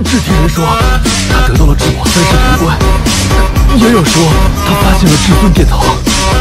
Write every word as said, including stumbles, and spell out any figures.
只听人说他得到了至宝三世灵冠，也有说他发现了至尊殿堂。